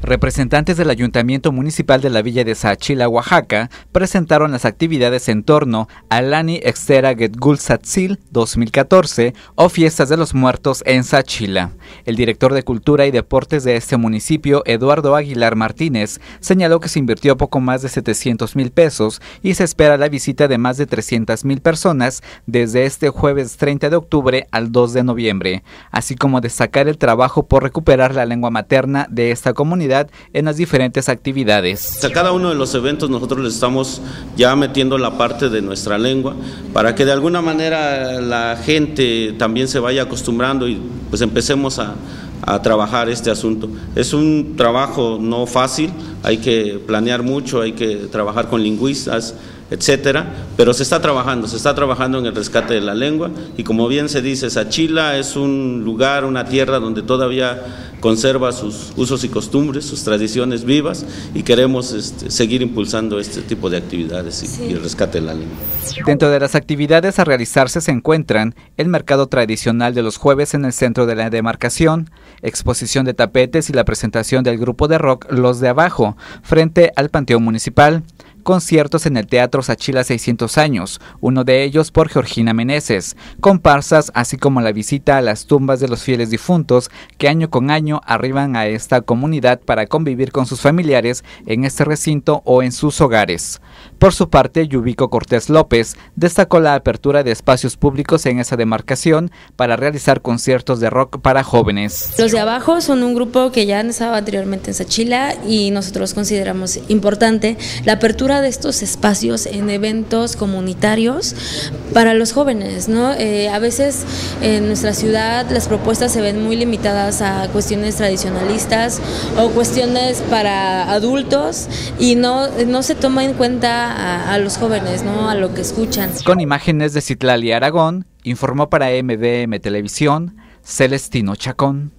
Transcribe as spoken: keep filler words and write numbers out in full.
Representantes del Ayuntamiento Municipal de la Villa de Saachila, Oaxaca, presentaron las actividades en torno al Lani Extera Getgultzatzil dos mil catorce o Fiestas de los Muertos en Saachila. El director de Cultura y Deportes de este municipio, Eduardo Aguilar Martínez, señaló que se invirtió poco más de setecientos mil pesos y se espera la visita de más de trescientas mil personas desde este jueves treinta de octubre al dos de noviembre, así como destacar el trabajo por recuperar la lengua materna de esta comunidad en las diferentes actividades. A cada uno de los eventos nosotros les estamos ya metiendo la parte de nuestra lengua para que de alguna manera la gente también se vaya acostumbrando y pues empecemos a, a trabajar este asunto. Es un trabajo no fácil, hay que planear mucho, hay que trabajar con lingüistas, etcétera, pero se está trabajando, se está trabajando en el rescate de la lengua y como bien se dice, Saachila es un lugar, una tierra donde todavía conserva sus usos y costumbres, sus tradiciones vivas y queremos este, seguir impulsando este tipo de actividades y, sí. y el rescate de la lengua. Dentro de las actividades a realizarse se encuentran el mercado tradicional de los jueves en el centro de la demarcación, exposición de tapetes y la presentación del grupo de rock Los de Abajo frente al Panteón Municipal, conciertos en el Teatro Saachila seiscientos años, uno de ellos por Georgina Meneses, comparsas, así como la visita a las tumbas de los fieles difuntos que año con año arriban a esta comunidad para convivir con sus familiares en este recinto o en sus hogares. Por su parte, Yubico Cortés López destacó la apertura de espacios públicos en esa demarcación para realizar conciertos de rock para jóvenes. Los de Abajo son un grupo que ya han estado anteriormente en Saachila y nosotros consideramos importante la apertura de estos espacios en eventos comunitarios para los jóvenes, ¿no? Eh, a veces en nuestra ciudad las propuestas se ven muy limitadas a cuestiones tradicionalistas o cuestiones para adultos y no, no se toma en cuenta a, a los jóvenes, ¿no? A lo que escuchan. Con imágenes de Citlali Aragón, informó para M V M Televisión, Celestino Chacón.